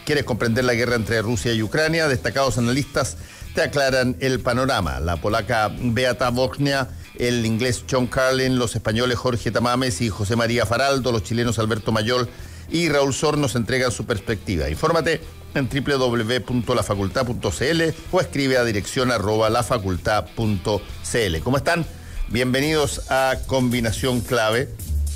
¿Quieres comprender la guerra entre Rusia y Ucrania? Destacados analistas te aclaran el panorama. La polaca Beata Wojnia, el inglés John Carlin, los españoles Jorge Tamames y José María Faraldo, los chilenos Alberto Mayol y Raúl Sor nos entregan su perspectiva. Infórmate en www.lafacultad.cl o escribe a dirección @lafacultad.cl. ¿Cómo están? Bienvenidos a Combinación Clave.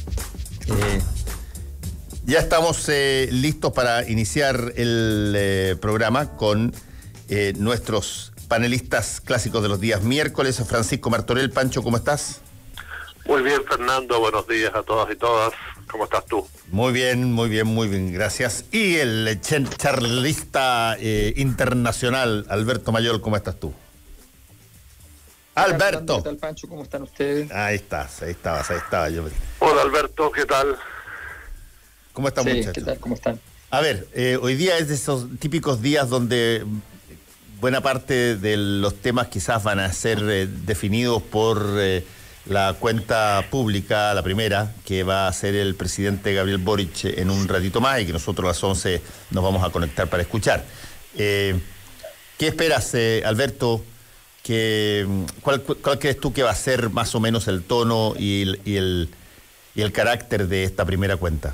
Ya estamos listos para iniciar el programa con nuestros panelistas clásicos de los días miércoles. Francisco Martorell. Pancho, ¿cómo estás? Muy bien, Fernando. Buenos días a todas y todas. ¿Cómo estás tú? Muy bien, muy bien, muy bien, gracias. Y el charlista internacional, Alberto Mayol, ¿cómo estás tú? Alberto. ¿Qué tal, Pancho? ¿Cómo están ustedes? Ahí estás, ahí estabas. Hola, Alberto, ¿qué tal? ¿Cómo están, muchachos? ¿Qué tal? ¿Cómo están? A ver, hoy día es de esos típicos días donde buena parte de los temas quizás van a ser definidos por la cuenta pública, la primera, que va a ser el presidente Gabriel Boric en un ratito más y que nosotros a las 11 nos vamos a conectar para escuchar. ¿Qué esperas, Alberto? ¿Cuál crees tú que va a ser más o menos el tono y el carácter de esta primera cuenta?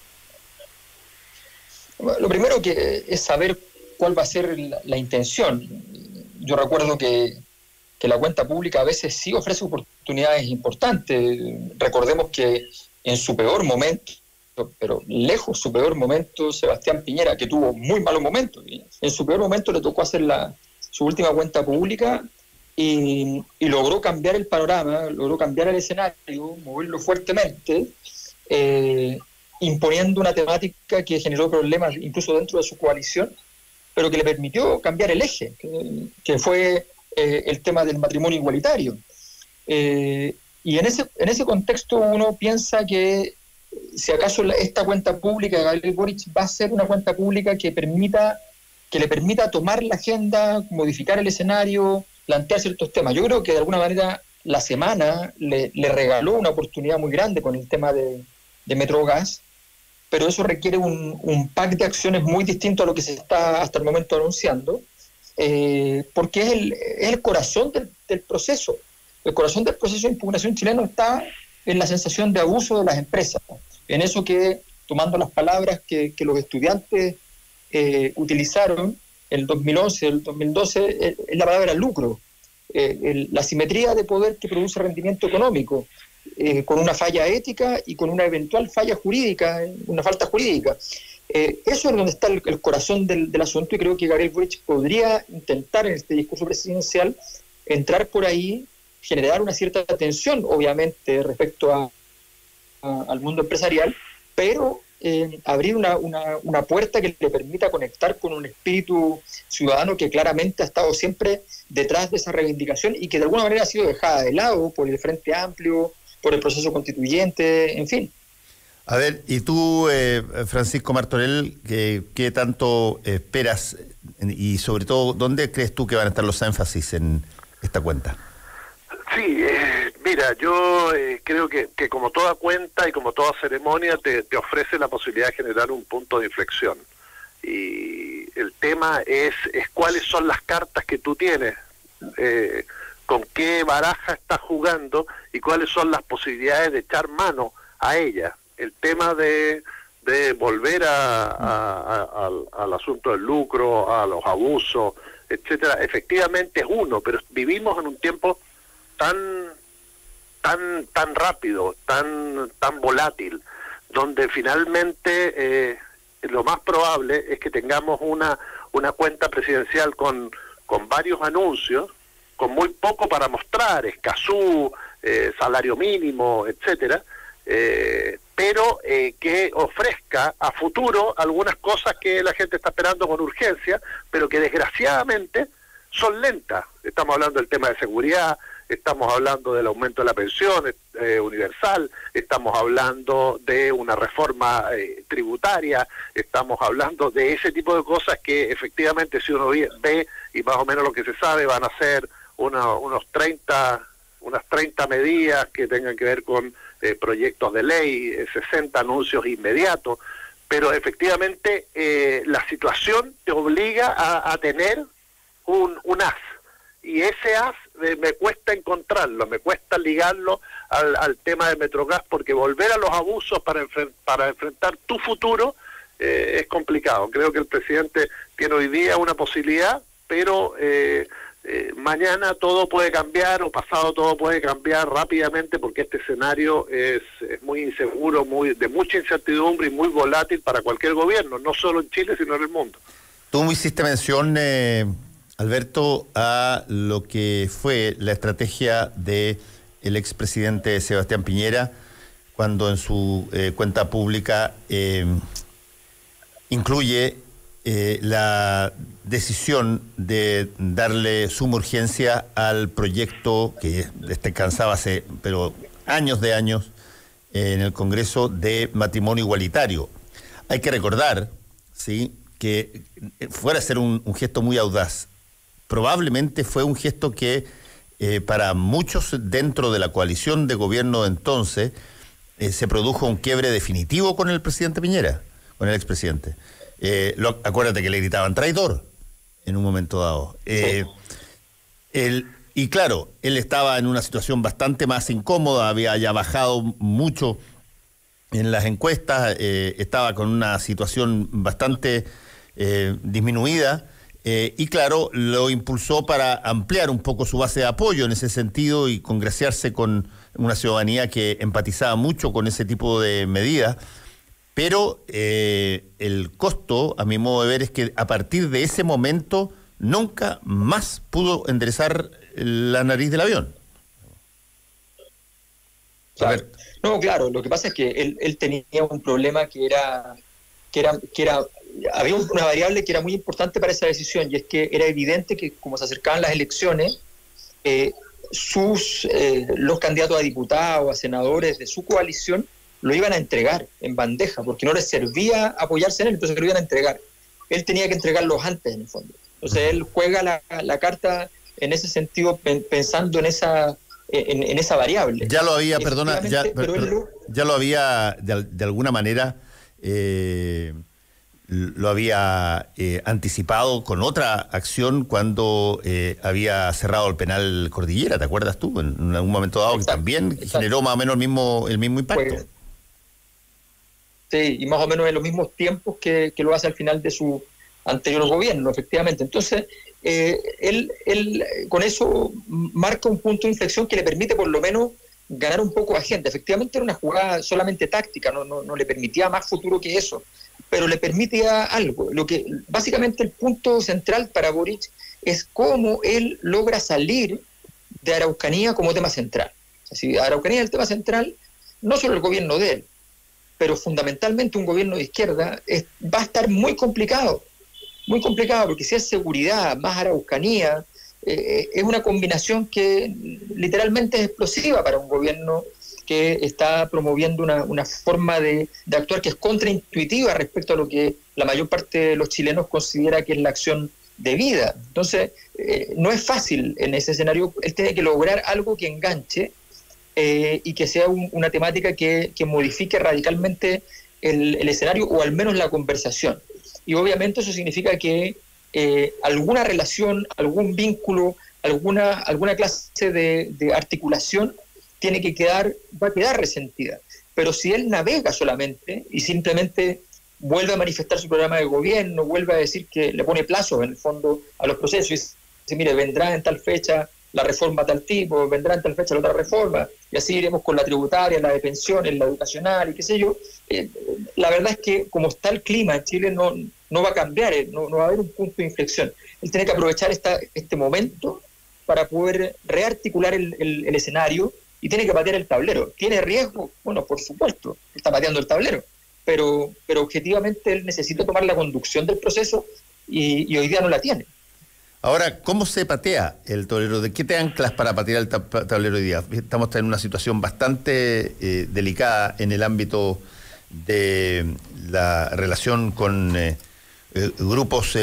Lo primero que es saber cuál va a ser la intención. Yo recuerdo que la cuenta pública a veces sí ofrece oportunidades importantes. Recordemos que en su peor momento, pero lejos su peor momento, Sebastián Piñera, que tuvo muy malos momentos, en su peor momento le tocó hacer su última cuenta pública y logró cambiar el panorama, logró cambiar el escenario, moverlo fuertemente, imponiendo una temática que generó problemas incluso dentro de su coalición, pero que le permitió cambiar el eje, que fue el tema del matrimonio igualitario. Y en ese contexto uno piensa que si acaso esta cuenta pública de Gabriel Boric va a ser una cuenta pública que le permita tomar la agenda, modificar el escenario, plantear ciertos temas. Yo creo que de alguna manera la semana le regaló una oportunidad muy grande con el tema de Metrogas, pero eso requiere un pack de acciones muy distinto a lo que se está hasta el momento anunciando, porque es el corazón del proceso. El corazón del proceso de impugnación chileno está en la sensación de abuso de las empresas, en eso que, tomando las palabras que los estudiantes utilizaron en el 2011, el 2012, es la palabra lucro, la simetría de poder que produce rendimiento económico, con una falla ética y con una eventual falla jurídica, una falta jurídica. Eso es donde está el corazón del asunto, y creo que Gabriel Boric podría intentar en este discurso presidencial entrar por ahí, generar una cierta tensión, obviamente, respecto al mundo empresarial, pero abrir una puerta que le permita conectar con un espíritu ciudadano que claramente ha estado siempre detrás de esa reivindicación y que de alguna manera ha sido dejada de lado por el Frente Amplio, por el proceso constituyente, en fin. A ver, y tú, Francisco Martorell, ¿qué tanto esperas y sobre todo, dónde crees tú que van a estar los énfasis en esta cuenta? Sí, mira, yo creo que como toda cuenta y como toda ceremonia te ofrece la posibilidad de generar un punto de inflexión. Y el tema es cuáles son las cartas que tú tienes, con qué baraja estás jugando y cuáles son las posibilidades de echar mano a ella. El tema de volver al asunto del lucro, a los abusos, etcétera, efectivamente es uno, pero vivimos en un tiempo tan rápido, tan volátil, donde finalmente lo más probable es que tengamos una cuenta presidencial con varios anuncios, con muy poco para mostrar, Escazú, salario mínimo, etcétera, pero que ofrezca a futuro algunas cosas que la gente está esperando con urgencia, pero que desgraciadamente son lentas. Estamos hablando del tema de seguridad, estamos hablando del aumento de la pensión universal, estamos hablando de una reforma tributaria, estamos hablando de ese tipo de cosas que efectivamente, si uno ve y más o menos lo que se sabe, van a ser unas 30 medidas que tengan que ver con proyectos de ley, 60 anuncios inmediatos, pero efectivamente la situación te obliga a tener un as, y ese as me cuesta encontrarlo, me cuesta ligarlo al tema de Metrogas, porque volver a los abusos para enfrentar tu futuro es complicado. Creo que el presidente tiene hoy día una posibilidad, pero mañana todo puede cambiar, o pasado todo puede cambiar rápidamente, porque este escenario es muy inseguro, de mucha incertidumbre y muy volátil para cualquier gobierno, no solo en Chile, sino en el mundo. Tú me hiciste mención, Alberto, a lo que fue la estrategia del expresidente Sebastián Piñera, cuando en su cuenta pública incluye la decisión de darle suma urgencia al proyecto que descansaba hace años en el Congreso, de matrimonio igualitario. Hay que recordar, ¿sí?, que fuera a ser un gesto muy audaz, probablemente fue un gesto que para muchos dentro de la coalición de gobierno de entonces se produjo un quiebre definitivo con el presidente Piñera, con el expresidente. Acuérdate que le gritaban traidor en un momento dado. Y claro, él estaba en una situación bastante más incómoda, había ya bajado mucho en las encuestas, estaba con una situación bastante disminuida, y claro, lo impulsó para ampliar un poco su base de apoyo en ese sentido y congraciarse con una ciudadanía que empatizaba mucho con ese tipo de medidas. Pero el costo, a mi modo de ver, es que a partir de ese momento nunca más pudo enderezar la nariz del avión. Claro. No, claro, lo que pasa es que él tenía un problema que era había una variable que era muy importante para esa decisión, y es que era evidente que como se acercaban las elecciones, los candidatos a diputados, a senadores de su coalición, lo iban a entregar en bandeja, porque no les servía apoyarse en él, entonces lo iban a entregar. Él tenía que entregarlos antes, en el fondo. Entonces él juega la carta en ese sentido, pensando en esa variable. Ya lo había, ya lo había de alguna manera lo había anticipado con otra acción cuando había cerrado el penal Cordillera, ¿te acuerdas tú? En algún momento dado, que también generó más o menos el mismo impacto. Sí, y más o menos en los mismos tiempos que lo hace al final de su anterior gobierno, efectivamente. Entonces, él con eso marca un punto de inflexión que le permite por lo menos ganar un poco de agenda. Efectivamente era una jugada solamente táctica, no le permitía más futuro que eso, pero le permitía algo. Lo que básicamente el punto central para Boric es cómo él logra salir de Araucanía como tema central. O sea, si Araucanía es el tema central, no solo el gobierno de él, pero fundamentalmente un gobierno de izquierda va a estar muy complicado, porque si es seguridad más Araucanía, es una combinación que literalmente es explosiva para un gobierno que está promoviendo una forma de actuar que es contraintuitiva respecto a lo que la mayor parte de los chilenos considera que es la acción de vida. Entonces, no es fácil en ese escenario. Él tiene que lograr algo que enganche y que sea una temática que modifique radicalmente el escenario, o al menos la conversación. Y obviamente eso significa que alguna relación, algún vínculo, alguna clase de articulación va a quedar resentida. Pero si él navega solamente y simplemente vuelve a manifestar su programa de gobierno, vuelve a decir que le pone plazos en el fondo a los procesos y dice, mire, vendrá en tal fecha la reforma tal tipo, vendrá en tal fecha la otra reforma, y así iremos con la tributaria, la de pensiones, la educacional y qué sé yo. La verdad es que como está el clima en Chile no va a cambiar, no va a haber un punto de inflexión. Él tiene que aprovechar este momento para poder rearticular el escenario, y tiene que patear el tablero. ¿Tiene riesgo? Bueno, por supuesto, está pateando el tablero, pero objetivamente él necesita tomar la conducción del proceso y hoy día no la tiene. Ahora, ¿cómo se patea el tablero? ¿De qué te anclas para patear el tablero hoy día? Estamos en una situación bastante delicada en el ámbito de la relación con grupos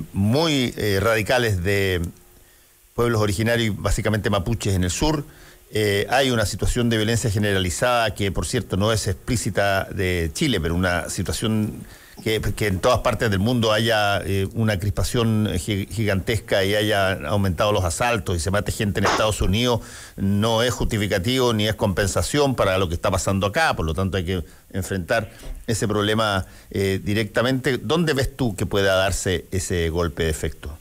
muy radicales de pueblos originarios, básicamente mapuches en el sur, hay una situación de violencia generalizada que, por cierto, no es explícita de Chile, pero una situación que en todas partes del mundo haya una crispación gigantesca y haya aumentado los asaltos y se mate gente en Estados Unidos, no es justificativo ni es compensación para lo que está pasando acá. Por lo tanto, hay que enfrentar ese problema directamente. ¿Dónde ves tú que pueda darse ese golpe de efecto?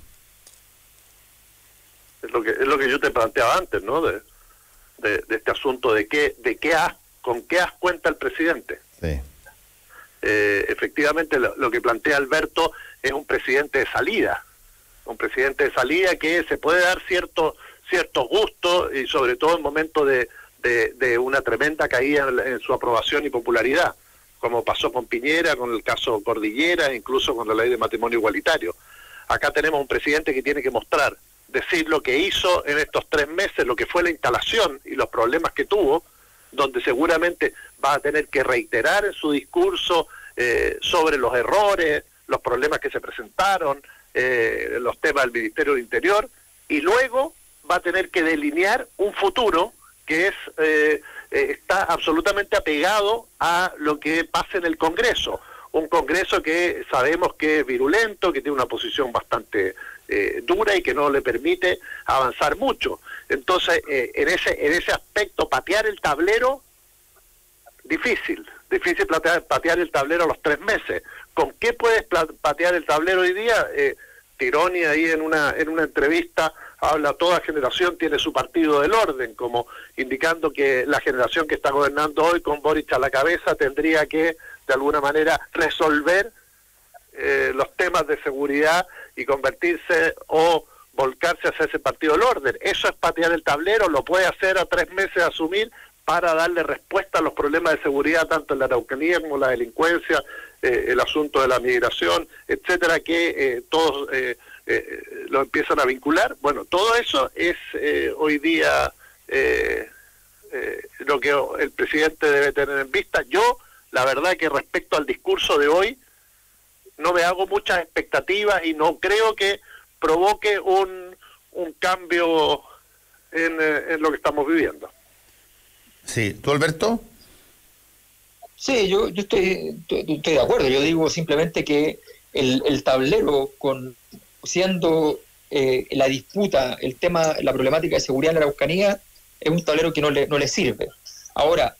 Es lo que yo te planteaba antes, ¿no? De este asunto con qué haz cuenta el presidente. Sí. Efectivamente, lo que plantea Alberto es un presidente de salida que se puede dar ciertos gustos, y sobre todo en momentos de una tremenda caída en su aprobación y popularidad, como pasó con Piñera, con el caso Cordillera, incluso con la ley de matrimonio igualitario. Acá tenemos un presidente que tiene que decir lo que hizo en estos 3 meses, lo que fue la instalación y los problemas que tuvo, donde seguramente va a tener que reiterar en su discurso sobre los errores, los problemas que se presentaron, los temas del Ministerio del Interior, y luego va a tener que delinear un futuro que está absolutamente apegado a lo que pase en el Congreso. Un Congreso que sabemos que es virulento, que tiene una posición bastante dura y que no le permite avanzar mucho. Entonces, en ese aspecto, patear el tablero, difícil patear el tablero a los 3 meses. ¿Con qué puedes patear el tablero hoy día? Tironi ahí en una entrevista habla, toda generación tiene su partido del orden, como indicando que la generación que está gobernando hoy con Boric a la cabeza tendría que, de alguna manera, resolver los temas de seguridad y convertirse o volcarse hacia ese partido del orden. Eso es patear el tablero, lo puede hacer a 3 meses de asumir para darle respuesta a los problemas de seguridad, tanto en la Araucanía como la delincuencia, el asunto de la migración, etcétera, que todos lo empiezan a vincular. Bueno, todo eso es hoy día lo que el presidente debe tener en vista. Yo, la verdad que respecto al discurso de hoy, no me hago muchas expectativas y no creo que provoque un cambio en lo que estamos viviendo. Sí, ¿tú, Alberto? Sí, yo estoy de acuerdo. Yo digo simplemente que el tablero, siendo la disputa, el tema, la problemática de seguridad en la Araucanía, es un tablero que no le sirve. Ahora,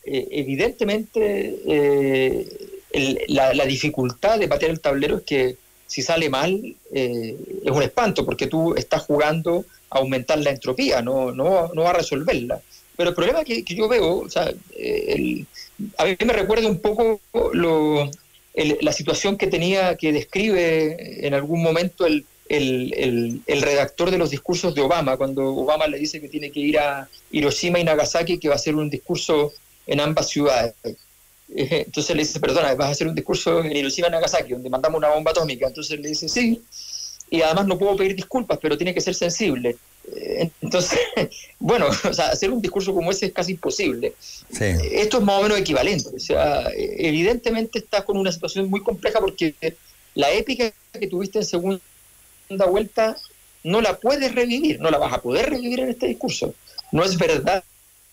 evidentemente, la dificultad de patear el tablero es que si sale mal, es un espanto, porque tú estás jugando a aumentar la entropía, no va a resolverla. Pero el problema que yo veo, o sea, a mí me recuerda un poco la situación que describe en algún momento el redactor de los discursos de Obama, cuando Obama le dice que tiene que ir a Hiroshima y Nagasaki, que va a hacer un discurso en ambas ciudades. Entonces le dice, perdona, vas a hacer un discurso en Hiroshima y Nagasaki, donde mandamos una bomba atómica. Entonces le dice, sí, y además no puedo pedir disculpas, pero tiene que ser sensible. Entonces, bueno, o sea, hacer un discurso como ese es casi imposible. Sí. Esto es más o menos equivalente. O sea, evidentemente estás con una situación muy compleja porque la épica que tuviste en segunda vuelta no la puedes revivir, no la vas a poder revivir en este discurso. No es verdad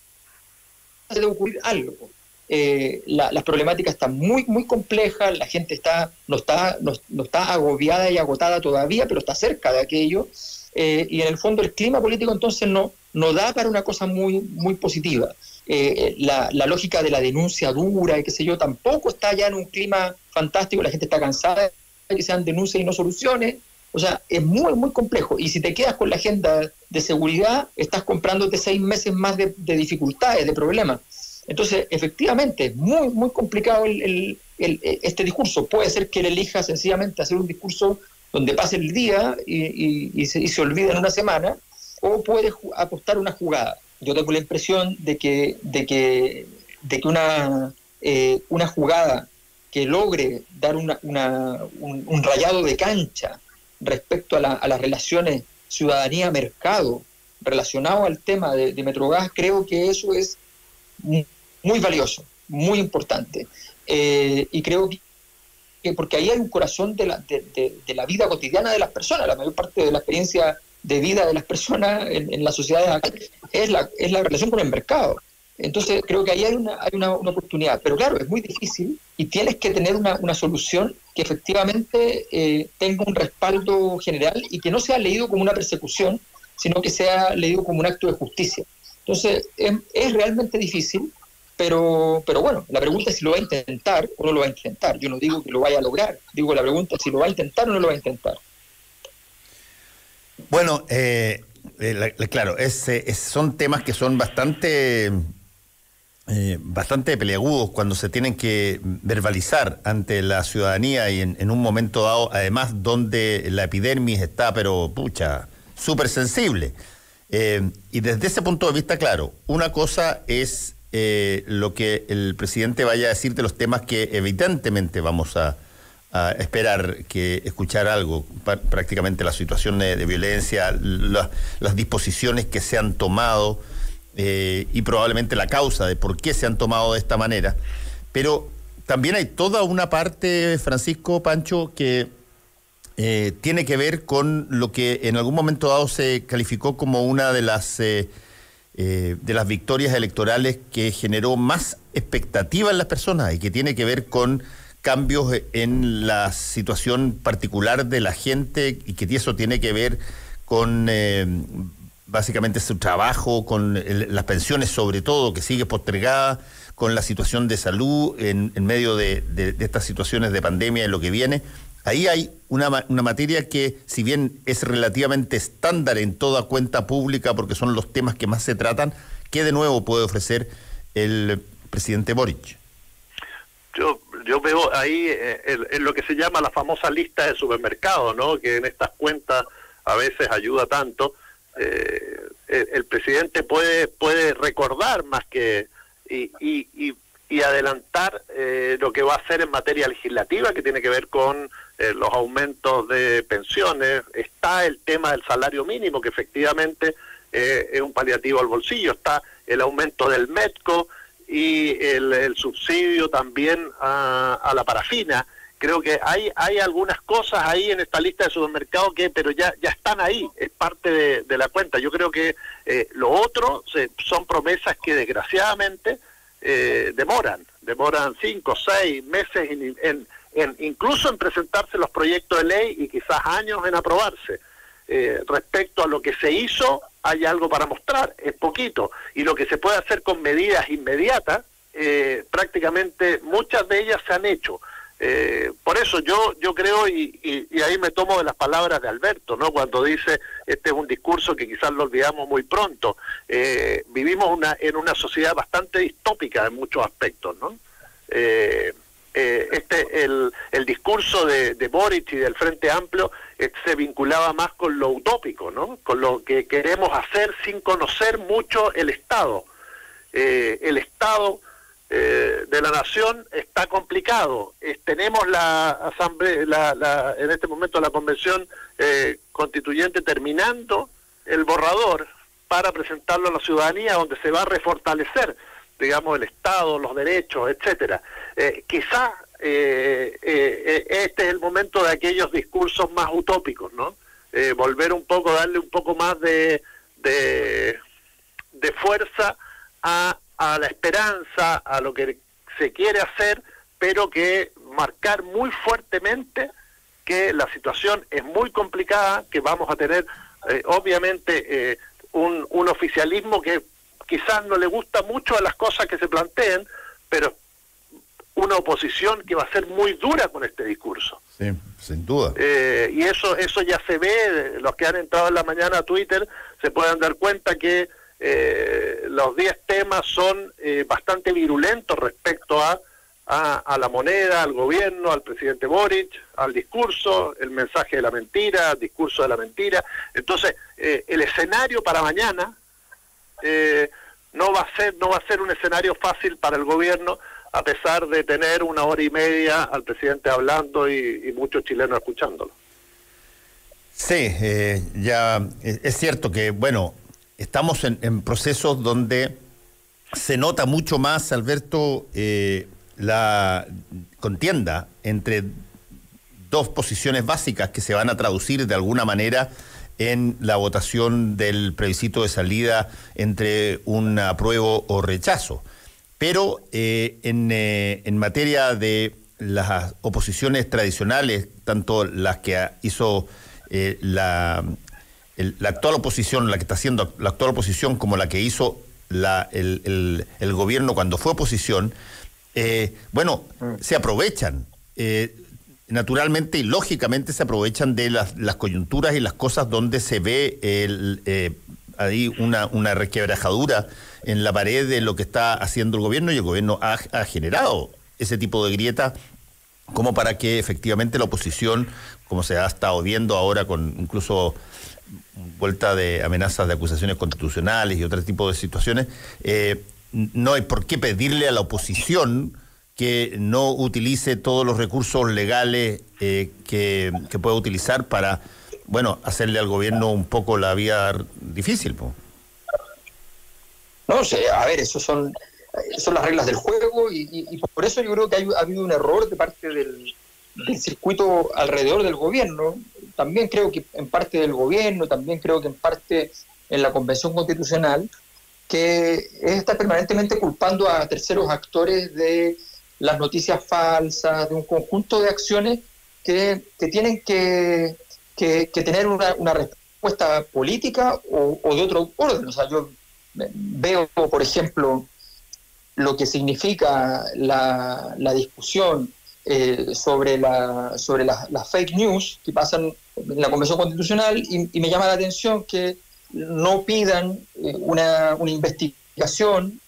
que debe ocurrir algo. Las problemáticas están muy, muy complejas, la gente no está agobiada y agotada todavía, pero está cerca de aquello. Y en el fondo el clima político entonces no da para una cosa muy, muy positiva. La lógica de la denuncia dura y qué sé yo tampoco está ya en un clima fantástico, la gente está cansada de que sean denuncias y no soluciones. O sea, es muy, muy complejo. Y si te quedas con la agenda de seguridad, estás comprándote 6 meses más de dificultades, de problemas. Entonces, efectivamente, es muy, muy complicado este discurso. Puede ser que él elija sencillamente hacer un discurso donde pase el día y se olvida en una semana, o puede apostar una jugada. Yo tengo la impresión de que una jugada que logre dar un rayado de cancha respecto a las relaciones ciudadanía-mercado relacionado al tema de Metrogas, creo que eso es muy valioso, muy importante. Y creo que porque ahí hay un corazón de la vida cotidiana de las personas. La mayor parte de la experiencia de vida de las personas en las sociedades es la relación con el mercado. Entonces creo que ahí hay una oportunidad, pero claro, es muy difícil y tienes que tener una solución que efectivamente tenga un respaldo general y que no sea leído como una persecución, sino que sea leído como un acto de justicia. Entonces es realmente difícil, pero bueno, la pregunta es si lo va a intentar o no lo va a intentar. Yo no digo que lo vaya a lograr, digo la pregunta es si lo va a intentar o no lo va a intentar. Bueno, claro, son temas que son bastante peliagudos cuando se tienen que verbalizar ante la ciudadanía y en un momento dado, además, donde la epidermis está, pero súper sensible. Y desde ese punto de vista, claro, una cosa es lo que el presidente vaya a decir de los temas que evidentemente vamos a esperar que escuchar algo, prácticamente la situación de violencia, las disposiciones que se han tomado y probablemente la causa de por qué se han tomado de esta manera. Pero también hay toda una parte, Francisco, Pancho, que tiene que ver con lo que en algún momento dado se calificó como una de las victorias electorales que generó más expectativa en las personas y que tiene que ver con cambios en la situación particular de la gente y que eso tiene que ver con básicamente su trabajo, con las pensiones sobre todo, que sigue postergada, con la situación de salud en medio de estas situaciones de pandemia y lo que viene. Ahí hay una materia que, si bien es relativamente estándar en toda cuenta pública, porque son los temas que más se tratan, ¿qué de nuevo puede ofrecer el presidente Boric? Yo veo ahí en lo que se llama la famosa lista de supermercados, ¿no? Que en estas cuentas a veces ayuda tanto. El presidente puede recordar más que y adelantar lo que va a hacer en materia legislativa, que tiene que ver con los aumentos de pensiones. Está el tema del salario mínimo, que efectivamente es un paliativo al bolsillo. Está el aumento del METCO y el subsidio también a la parafina. Creo que hay algunas cosas ahí en esta lista de supermercados pero ya están ahí, es parte de la cuenta. Yo creo que lo otro son promesas que desgraciadamente demoran 5 o 6 meses incluso en presentarse los proyectos de ley y quizás años en aprobarse. Respecto a lo que se hizo, hay algo para mostrar, es poquito, y lo que se puede hacer con medidas inmediatas, prácticamente muchas de ellas se han hecho. Por eso yo creo, y ahí me tomo de las palabras de Alberto, ¿no? Cuando dice, este es un discurso que quizás lo olvidamos muy pronto, vivimos en una sociedad bastante distópica en muchos aspectos, ¿no? El discurso de Boric y del Frente Amplio se vinculaba más con lo utópico, ¿no? Con lo que queremos hacer sin conocer mucho el Estado. El Estado de la Nación está complicado. Tenemos la asamblea, en este momento la Convención Constituyente terminando el borrador para presentarlo a la ciudadanía, donde se va a refortalecer, digamos, el Estado, los derechos, etcétera. Quizá este es el momento de aquellos discursos más utópicos, ¿no? Volver un poco, darle un poco más de fuerza a la esperanza, a lo que se quiere hacer, pero que marcar muy fuertemente que la situación es muy complicada, que vamos a tener obviamente un oficialismo que quizás no le gusta mucho a las cosas que se planteen, pero una oposición que va a ser muy dura con este discurso. Sí, sin duda. Y eso ya se ve, los que han entrado en la mañana a Twitter se pueden dar cuenta que los 10 temas son bastante virulentos respecto a la moneda, al gobierno, al presidente Boric, al discurso, el mensaje de la mentira, el discurso de la mentira. Entonces, el escenario para mañana no va a ser un escenario fácil para el gobierno, a pesar de tener 1 hora y media al presidente hablando y muchos chilenos escuchándolo. Sí, ya es cierto que, bueno, estamos en procesos donde se nota mucho más, Alberto, la contienda entre dos posiciones básicas que se van a traducir de alguna manera en la votación del plebiscito de salida entre un apruebo o rechazo. Pero en materia de las oposiciones tradicionales, tanto las que hizo la actual oposición, la que está haciendo la actual oposición, como la que hizo el gobierno cuando fue oposición, se aprovechan, naturalmente y lógicamente se aprovechan de las coyunturas y las cosas donde se ve ahí una requebrajadura en la pared de lo que está haciendo el gobierno, y el gobierno ha generado ese tipo de grieta como para que efectivamente la oposición, como se ha estado viendo ahora con incluso vuelta de amenazas de acusaciones constitucionales y otro tipo de situaciones, no hay por qué pedirle a la oposición que no utilice todos los recursos legales que pueda utilizar para, hacerle al gobierno un poco la vida difícil, po. No sé, a ver, son las reglas del juego y por eso yo creo que ha habido un error de parte del circuito alrededor del gobierno. También creo que en parte del gobierno, también creo que en parte en la Convención Constitucional, que está permanentemente culpando a terceros actores de las noticias falsas, de un conjunto de acciones que tienen que tener una respuesta política o de otro orden. O sea, yo veo, por ejemplo, lo que significa la discusión sobre las fake news que pasan en la Convención Constitucional, y me llama la atención que no pidan una investigación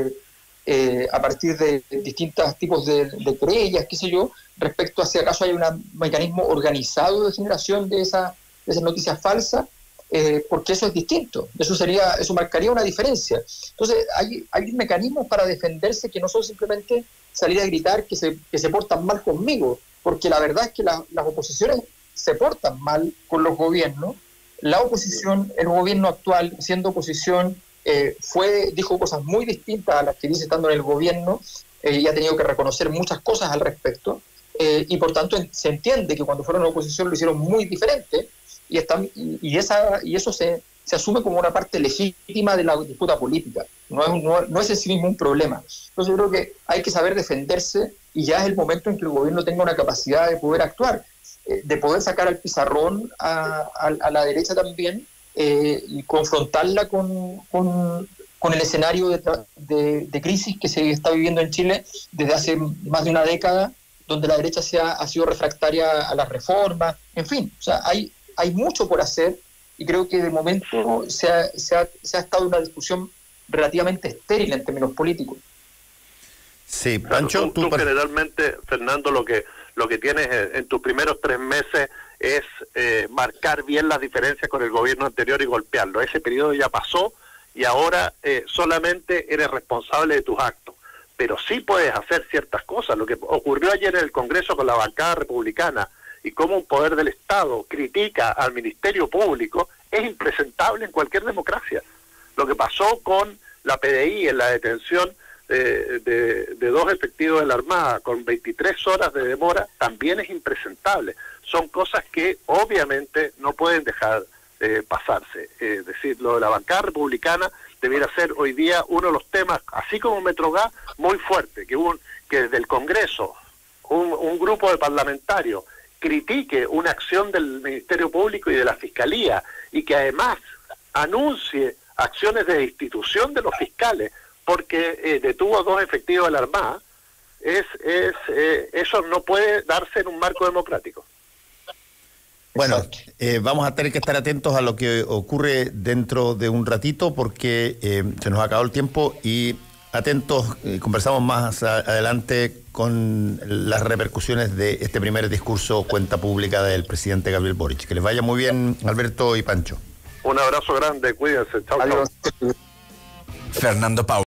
a partir de distintos tipos de querellas, qué sé yo, respecto a si acaso hay un mecanismo organizado de generación de esas noticias falsas, porque eso es distinto, eso marcaría una diferencia. Entonces hay mecanismos para defenderse que no son simplemente salir a gritar que se portan mal conmigo, porque la verdad es que las oposiciones se portan mal con los gobiernos. La oposición, el gobierno actual, siendo oposición, dijo cosas muy distintas a las que dice estando en el gobierno, y ha tenido que reconocer muchas cosas al respecto, y por tanto se entiende que cuando fueron a la oposición lo hicieron muy diferente, y eso se asume como una parte legítima de la disputa política. No es en sí mismo un problema. Entonces yo creo que hay que saber defenderse, y ya es el momento en que el gobierno tenga una capacidad de poder actuar, de poder sacar al pizarrón a la derecha también, y confrontarla con el escenario de crisis que se está viviendo en Chile desde hace más de una década, donde la derecha ha sido refractaria a las reformas. En fin, o sea, hay mucho por hacer, y creo que de momento se ha estado una discusión relativamente estéril en términos políticos. Sí, Pancho, tú generalmente, Fernando, lo que tienes en tus primeros 3 meses es marcar bien las diferencias con el gobierno anterior y golpearlo. Ese periodo ya pasó y ahora solamente eres responsable de tus actos. Pero sí puedes hacer ciertas cosas. Lo que ocurrió ayer en el Congreso con la bancada republicana y cómo un poder del Estado critica al Ministerio Público es impresentable en cualquier democracia. Lo que pasó con la PDI en la detención de 2 efectivos de la Armada con 23 horas de demora también es impresentable. Son cosas que obviamente no pueden dejar pasarse. Es decir, lo de la bancada republicana debiera ser hoy día uno de los temas, así como Metrogas, muy fuerte, que desde el Congreso un grupo de parlamentarios critique una acción del Ministerio Público y de la Fiscalía, y que además anuncie acciones de destitución de los fiscales porque detuvo a 2 efectivos de la Armada. Eso no puede darse en un marco democrático. Bueno, vamos a tener que estar atentos a lo que ocurre dentro de un ratito, porque se nos ha acabado el tiempo, y atentos, conversamos más adelante con las repercusiones de este primer discurso cuenta pública del presidente Gabriel Boric. Que les vaya muy bien, Alberto y Pancho. Un abrazo grande, cuídense. Chao, chao. Fernando Pau.